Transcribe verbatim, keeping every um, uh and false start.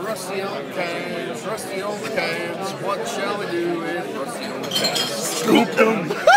Rusty old cans, rusty old cans. What shall we do with rusty old cans? Scoop them.